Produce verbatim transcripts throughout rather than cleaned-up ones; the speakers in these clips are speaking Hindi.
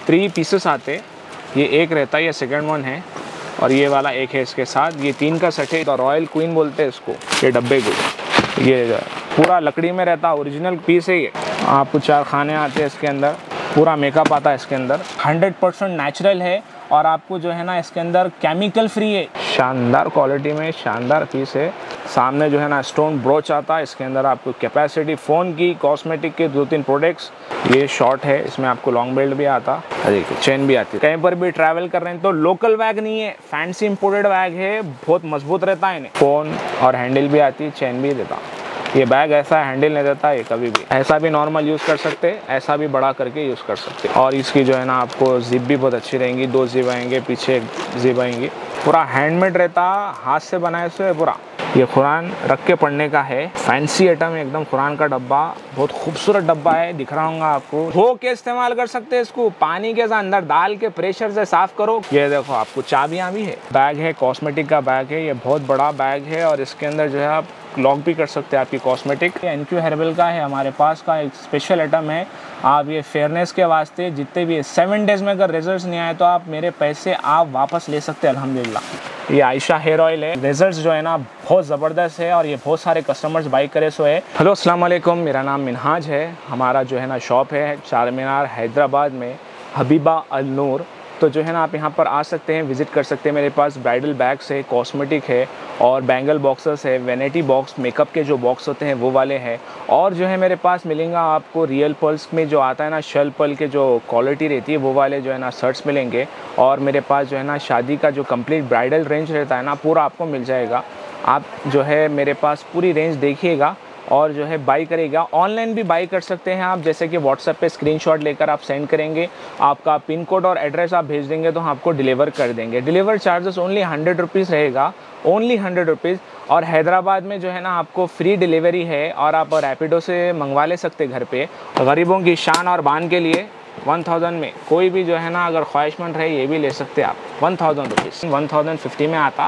थ्री पीसेस आते, ये एक रहता है, ये सेकंड वन है और ये वाला एक है इसके साथ। ये तीन का सेट है, तो रॉयल क्वीन बोलते हैं इसको, ये डब्बे को। ये पूरा लकड़ी में रहता, ओरिजिनल पीस है ये। आपको चार खाने आते हैं इसके अंदर, पूरा मेकअप आता है इसके अंदर, हंड्रेड परसेंट नेचुरल है और आपको जो है ना इसके अंदर केमिकल फ्री है। शानदार क्वालिटी में शानदार पीस है। सामने जो है ना स्टोन ब्रोच आता है, इसके अंदर आपको कैपेसिटी फ़ोन की, कॉस्मेटिक के दो तीन प्रोडक्ट्स। ये शॉर्ट है, इसमें आपको लॉन्ग बेल्ट भी आता, देखिए चेन भी आती है। कहीं पर भी ट्रैवल कर रहे हैं तो लोकल बैग नहीं है, फैंसी इंपोर्टेड बैग है, बहुत मजबूत रहता है इन्हें। फ़ोन और हैंडल भी आती है, चेन भी देता। ये बैग ऐसा हैंडल नहीं देता है कभी भी, ऐसा भी नॉर्मल यूज़ कर सकते, ऐसा भी बड़ा करके यूज़ कर सकते। और इसकी जो है ना आपको जिप भी बहुत अच्छी रहेंगी, दो जिप आएंगे, पीछे एक जिप आएंगी। पूरा हैंडमेड रहता, हाथ से बनाए से पूरा। ये कुरान रख के पढ़ने का है, फैंसी आइटम है एकदम। कुरान का डब्बा बहुत खूबसूरत डब्बा है, दिख रहा होगा आपको। धो के इस्तेमाल कर सकते हैं इसको, पानी के साथ अंदर डाल के प्रेशर से साफ करो। ये देखो आपको चाबियां भी है। बैग है, कॉस्मेटिक का बैग है, ये बहुत बड़ा बैग है और इसके अंदर जो है आप लॉक भी कर सकते हैं आपकी कॉस्मेटिक। एनक्यू हेर्बल का है हमारे पास का, एक स्पेशल आइटम है। आप ये फेयरनेस के वास्ते जितने भी सेवन डेज में अगर रिजल्ट्स नहीं आए तो आप मेरे पैसे आप वापस ले सकते हैं अल्हम्दुलिल्लाह। ये आयशा हेयर ऑयल है, रिजल्ट्स जो है ना बहुत ज़बरदस्त है और ये बहुत सारे कस्टमर्स बाई करे सो है। हेलो अस्सलाम वालेकुम, मेरा नाम मिनहाज है। हमारा जो है ना शॉप है चार मीनार हैदराबाद में, हबीबा अल नूर। तो जो है ना आप यहाँ पर आ सकते हैं, विज़िट कर सकते हैं। मेरे पास ब्राइडल बैग्स है, कॉस्मेटिक है और बैंगल बॉक्सेस है, वैनिटी बॉक्स, मेकअप के जो बॉक्स होते हैं वो वाले हैं। और जो है मेरे पास मिलेगा आपको रियल पर्ल्स में जो आता है ना, शेल पर्ल के जो क्वालिटी रहती है वो वाले जो है ना शर्ट्स मिलेंगे। और मेरे पास जो है ना शादी का जो कंप्लीट ब्राइडल रेंज रहता है ना, पूरा आपको मिल जाएगा। आप जो है मेरे पास पूरी रेंज देखिएगा और जो है बाई करेगा। ऑनलाइन भी बाई कर सकते हैं आप, जैसे कि व्हाट्सएप पे स्क्रीनशॉट लेकर आप सेंड करेंगे, आपका पिन कोड और एड्रेस आप भेज देंगे तो हम आपको डिलीवर कर देंगे। Deliver charges only hundred rupees रहेगा, ओनली हंड्रेड रुपीज़। और हैदराबाद में जो है ना आपको फ्री डिलीवरी है और आप रैपिडो से मंगवा ले सकते घर पे। गरीबों की शान और बान के लिए वन थाउजेंड में कोई भी जो है ना अगर ख्वाहिशमंद रहे ये भी ले सकते आप। One thousand rupees one thousand fifty में आता,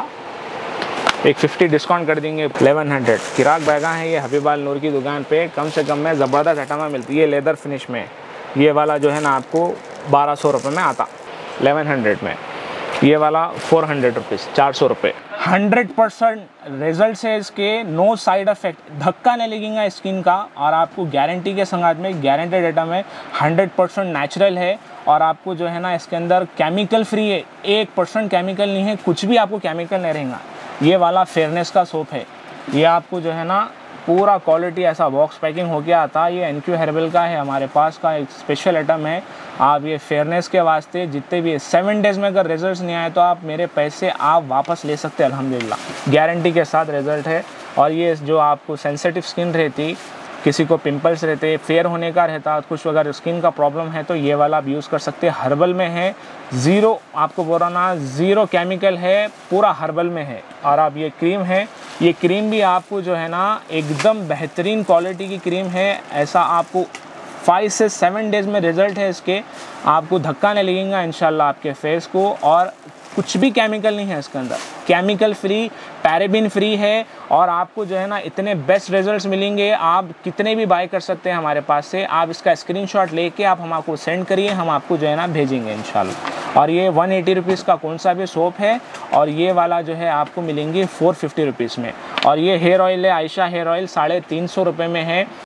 एक फिफ्टी डिस्काउंट कर देंगे, एलेवन हंड्रेड। किराक बैगा है ये हबीबा अल नूर की दुकान पे कम से कम में ज़बरदस्त आइटम मिलती है। लेदर फिनिश में ये वाला जो है ना आपको बारह सौ रुपये में आता, एलेवन हंड्रेड में। ये वाला फोर हंड्रेड रुपीज़, चार सौ रुपये। हंड्रेड परसेंट रिजल्ट है इसके, नो साइड इफेक्ट, धक्का नहीं लगेगा स्किन का। और आपको गारंटी के संगात में गारंटेड आइटम है, हंड्रेड परसेंट नेचुरल है और आपको जो है ना इसके अंदर केमिकल फ्री है, एक परसेंट केमिकल नहीं है, कुछ भी आपको केमिकल नहीं रहेगा। ये वाला फेयरनेस का सोप है, ये आपको जो है ना पूरा क्वालिटी ऐसा बॉक्स पैकिंग हो गया आता। ये एनक्यू हेर्बल का है हमारे पास का, एक स्पेशल आइटम है। आप ये फेयरनेस के वास्ते जितने भी सेवन डेज़ में अगर रिजल्ट्स नहीं आए तो आप मेरे पैसे आप वापस ले सकते हैं अल्हम्दुलिल्लाह, गारंटी के साथ रिजल्ट है। और ये जो आपको सेंसिटिव स्किन रहती, किसी को पिंपल्स रहते, फेयर होने का रहता, कुछ अगर स्किन का प्रॉब्लम है तो ये वाला आप यूज़ कर सकते हैं। हर्बल में है, ज़ीरो आपको बोल रहा ना, ज़ीरो केमिकल है, पूरा हर्बल में है। और आप ये क्रीम है, ये क्रीम भी आपको जो है ना एकदम बेहतरीन क्वालिटी की क्रीम है। ऐसा आपको फाइव से सेवन डेज़ में रिज़ल्ट है इसके, आपको धक्का नहीं लगेगा इंशाल्लाह आपके फेस को। और कुछ भी केमिकल नहीं है इसके अंदर, केमिकल फ्री, पैराबिन फ्री है और आपको जो है ना इतने बेस्ट रिजल्ट्स मिलेंगे। आप कितने भी बाय कर सकते हैं हमारे पास से, आप इसका स्क्रीनशॉट लेके आप हम आपको सेंड करिए, हम आपको जो है ना भेजेंगे इंशाल्लाह। और ये वन एटी रुपीज़ का कौन सा भी सोप है और ये वाला जो है आपको मिलेंगे फोर फिफ्टी रुपीज़ में। और ये हेयर ऑयल है आयशा हेयर ऑयल, साढ़े तीन सौ रुपये में है।